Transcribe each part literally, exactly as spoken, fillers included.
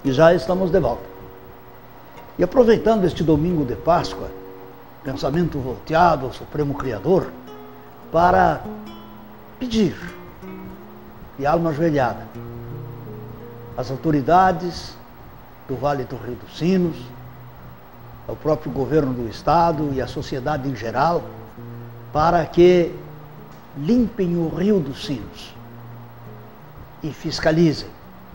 e já estamos de volta. E aproveitando este domingo de Páscoa, pensamento volteado ao Supremo Criador, para pedir, de alma ajoelhada, às autoridades do Vale do Rio dos Sinos, ao próprio governo do Estado e à sociedade em geral, para que limpem o Rio dos Sinos e fiscalizem,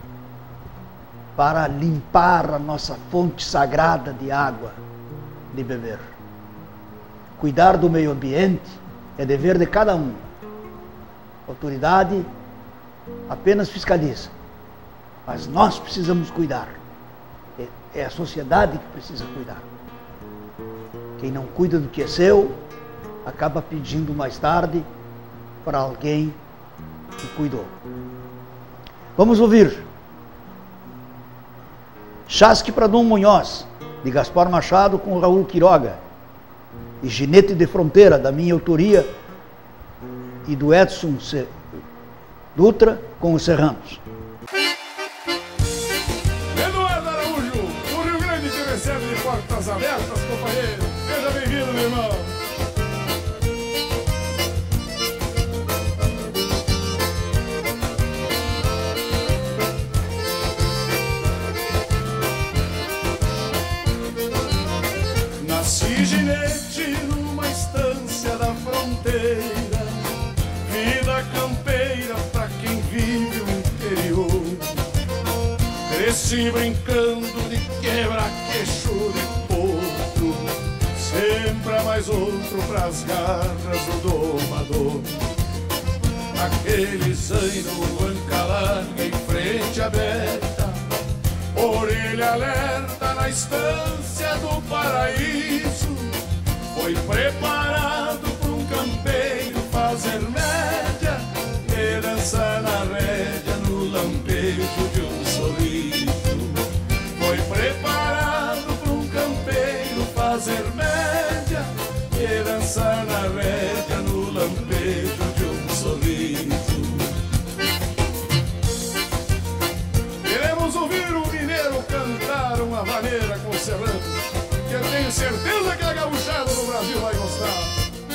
para limpar a nossa fonte sagrada de água de beber. Cuidar do meio ambiente é dever de cada um. A autoridade apenas fiscaliza, mas nós precisamos cuidar. É a sociedade que precisa cuidar. Quem não cuida do que é seu, acaba pedindo mais tarde para alguém que cuidou. Vamos ouvir Chasque para Dom Munhoz, de Gaspar Machado com Raul Quiroga, e Ginete de Fronteira, da minha autoria, e do Edson C. Dutra com os Serranos. Eduardo Araújo, o Rio Grande te recebe de portas abertas, companheiro. Seja bem-vindo, meu irmão. Nasci ginete numa estância da fronteira, vida campeira pra quem vive o interior. Cresci brincando de quebra-queixo de potro, sempre há mais outro pras garras do domador. Aquele zaino, anca larga e frente aberta, orelha alerta na estância do paraíso, foi preparado para um campeiro fazer média e dançar na rédea no lampejo de um sorriso. Foi preparado para um campeiro fazer média e dançar na rédea no lampejo de um sorriso. Queremos ouvir o mineiro cantar uma vaneira com o serrano, que eu tenho certeza que a gauchada no Brasil vai gostar.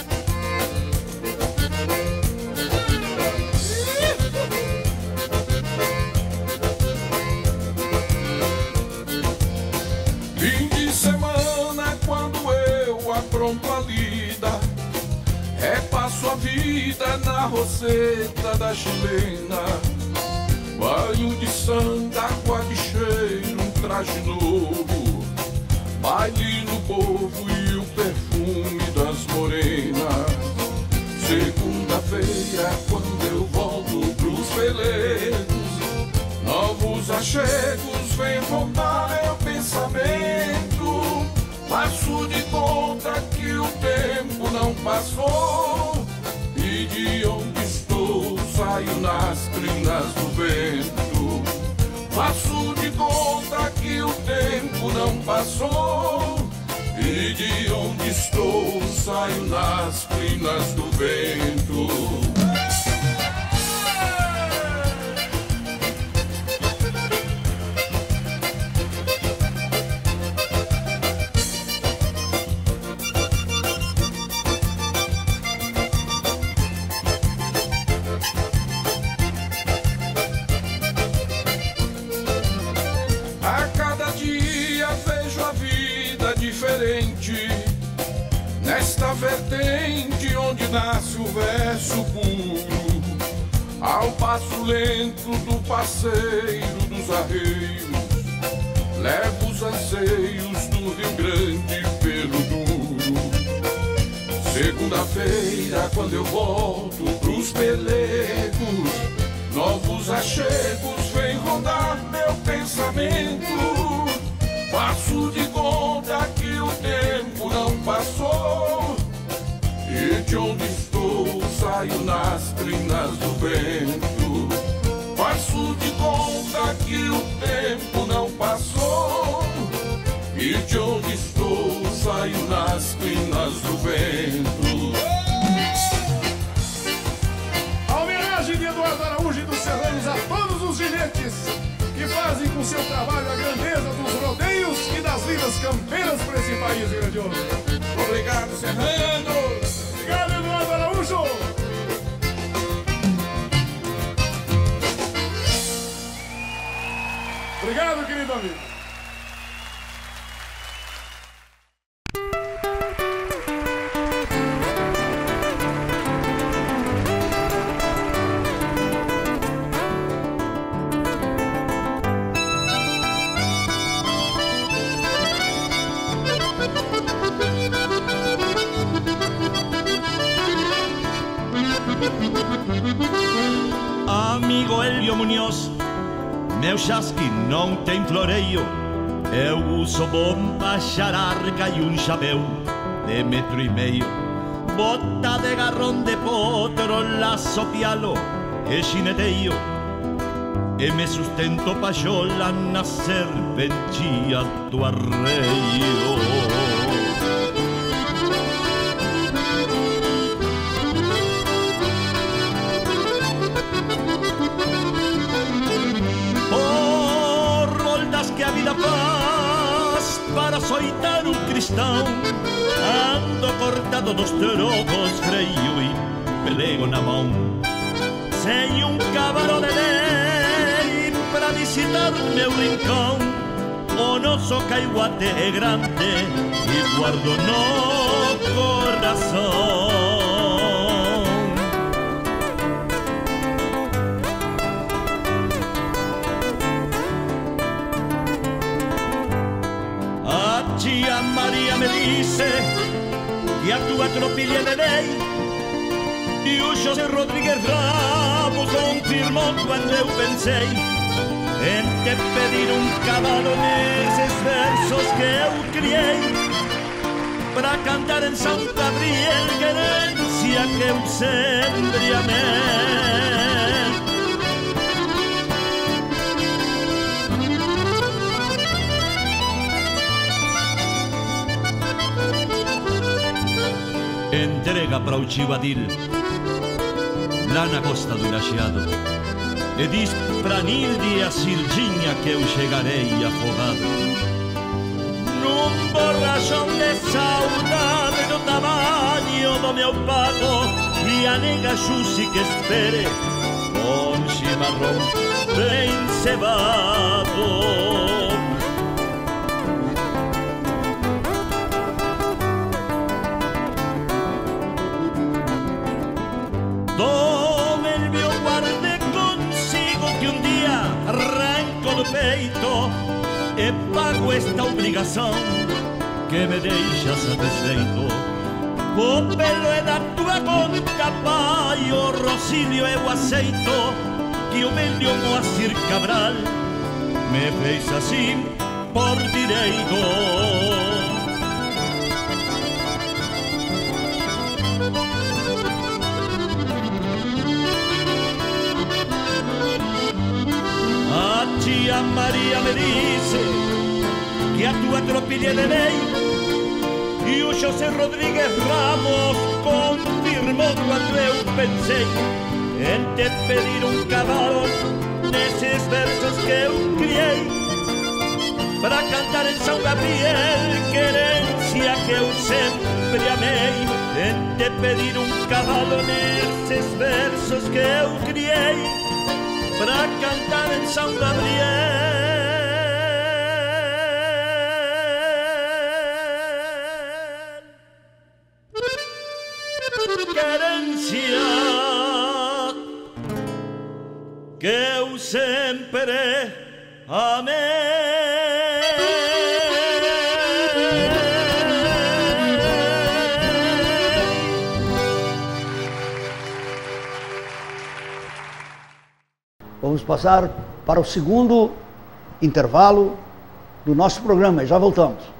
Fim de semana, quando eu apronto a lida, repasso a vida na roseta da chilena. Banho de santa, água de cheiro, um traje novo, baile no povo e o perfume das morenas. Segunda-feira, quando eu volto pros pelegos, novos achegos vêm rondar meu pensamento. Faço de conta que o tempo não passou, e de onde estou saio nas crinas do vento. Faço de conta que o tempo não passou, e de onde estou saio nas crinas do vento. Nesta vertente onde nasce o verso puro, ao passo lento do passeiro dos arreios, levo os anseios do Rio Grande pelo duro. Segunda-feira, quando eu volto pros pelegos, novos achegos vêm rondar meu pensamento. Faço de conta que o tempo não passou, e de onde estou saio nas crinas do vento. Faço de conta que o tempo não passou, e de onde estou saio nas crinas do vento. A homenagem de Eduardo Araújo e dos Serranos a todos os ginetes que fazem trazem com seu trabalho a grandeza dos rodeios e das lidas campeiras para esse país grandioso. Obrigado, Serranos. Obrigado, Eduardo Araújo. Obrigado, querido amigo. Amigo Elio Munhoz, meu chasque não tem floreio. Eu uso bomba, chararca e um chapéu de metro e meio. Bota de garrão de potro, laço pialo e chineteio. E me sustento pachola na serventia do arreio. Que a vida faz para soitar um cristão. Ando cortado dos trocos, freio e pelego na mão. Sem um cavalo de lei para visitar meu rincão. O nosso caiguate é grande e guardo no coração. Tia Maria me disse que a tua tropilha de lei e o José Rodrigues Ramos confirmou quando eu pensei em te pedir um cavalo nesses versos que eu criei para cantar em São Gabriel, querência que eu sempre amei. Entrega para o tio Adil, lá na costa do Lajeado, e diz pra Nilde e a Cildinha que eu chegarei afogado num borrachão de saudade do tamanho do meu pago, e a nega Jussi que espere com chimarrão bem cevado. Peito, e pago esta obrigação que me deixa satisfeito. O pelo é da tua conta, pai, o Rocílio eu aceito, que o velho Moacir Cabral me fez assim por direito. Tia Maria me disse que a tua tropilha de lei e o José Rodrigues Ramos confirmou quando eu pensei em te pedir um cavalo nesses versos que eu criei para cantar em São Gabriel, querência que eu sempre amei. Em te pedir um cavalo nesses versos que eu criei para cantar em São Gabriel, querência que eu sempre amei. Vamos passar para o segundo intervalo do nosso programa e já voltamos.